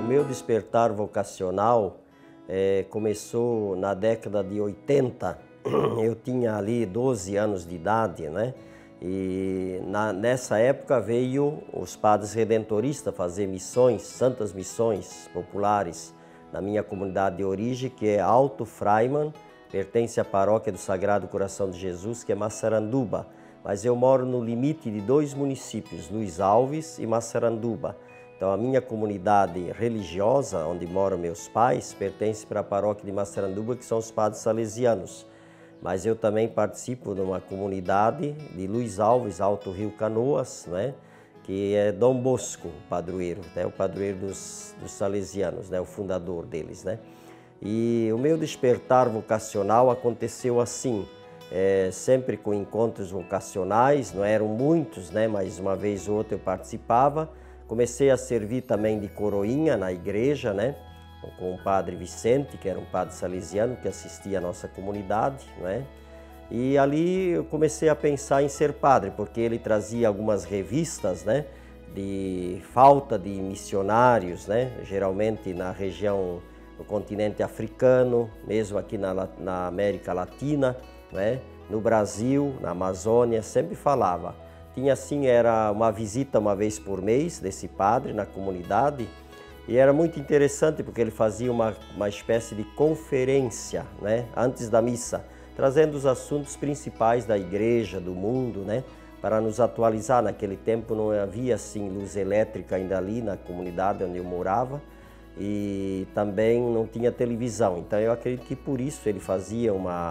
meu despertar vocacional começou na década de 80. Eu tinha ali 12 anos de idade, né? E nessa época veio os padres redentoristas fazer missões, santas missões populares na minha comunidade de origem, que é Alto Fraiman, pertence à paróquia do Sagrado Coração de Jesus, que é Massaranduba. Mas eu moro no limite de dois municípios, Luiz Alves e Massaranduba. Então a minha comunidade religiosa, onde moram meus pais, pertence para a paróquia de Massaranduba, que são os padres salesianos. Mas eu também participo de uma comunidade de Luiz Alves, Alto Rio Canoas, né? Que é Dom Bosco, o padroeiro, né? O padroeiro dos salesianos, né? O fundador deles, né? E o meu despertar vocacional aconteceu assim, sempre com encontros vocacionais, não eram muitos, né? Mas uma vez ou outra eu participava. Comecei a servir também de coroinha na igreja, né? Com o padre Vicente, que era um padre salesiano que assistia a nossa comunidade, né? E ali eu comecei a pensar em ser padre, porque ele trazia algumas revistas, né? De falta de missionários, né? Geralmente na região do continente africano, mesmo aqui na América Latina, né? No Brasil, na Amazônia, sempre falava. Tinha assim, era uma visita uma vez por mês desse padre na comunidade, e era muito interessante porque ele fazia uma espécie de conferência, né? Antes da missa, trazendo os assuntos principais da igreja, do mundo, né? Para nos atualizar. Naquele tempo não havia assim luz elétrica ainda ali na comunidade onde eu morava, e também não tinha televisão. Então eu acredito que por isso ele fazia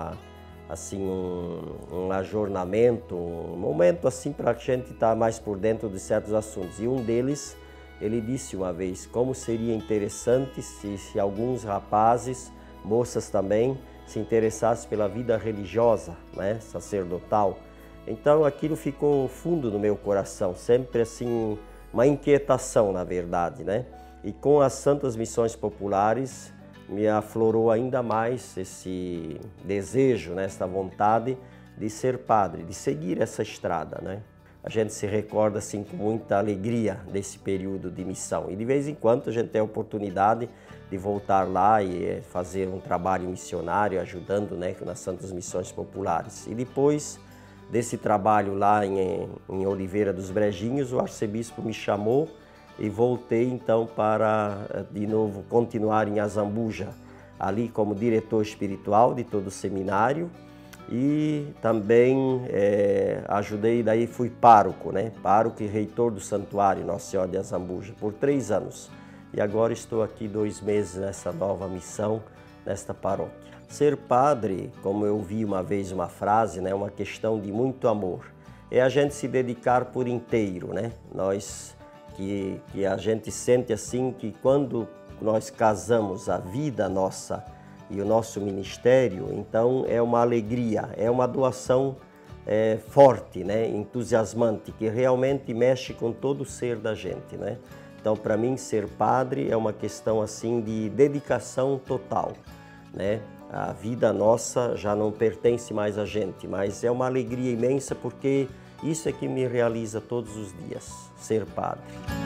um ajornamento, um momento assim para a gente estar mais por dentro de certos assuntos. E um deles, ele disse uma vez como seria interessante se alguns rapazes, moças também, se interessassem pela vida religiosa, né, sacerdotal. Então aquilo ficou fundo no meu coração, sempre assim uma inquietação, na verdade, né? E com as santas missões populares me aflorou ainda mais esse desejo, né, essa vontade de ser padre, de seguir essa estrada, né? A gente se recorda assim com muita alegria desse período de missão, e de vez em quando a gente tem a oportunidade de voltar lá e fazer um trabalho missionário, ajudando, né, nas santas missões populares. E depois desse trabalho lá em Oliveira dos Brejinhos, o arcebispo me chamou e voltei então para, de novo, continuar em Azambuja, ali como diretor espiritual de todo o seminário, e também ajudei, daí fui pároco, né? Pároco e reitor do Santuário Nossa Senhora de Azambuja por 3 anos. E agora estou aqui 2 meses nessa nova missão, nesta paróquia. Ser padre, como eu vi uma vez uma frase, né? Uma questão de muito amor. É a gente se dedicar por inteiro, né? Que a gente sente assim que quando nós casamos a vida nossa e o nosso ministério, então é uma alegria, é uma doação forte, né, entusiasmante, que realmente mexe com todo o ser da gente, né? Então, para mim, ser padre é uma questão assim de dedicação total, né? A vida nossa já não pertence mais a gente, mas é uma alegria imensa porque isso é que me realiza todos os dias, ser padre.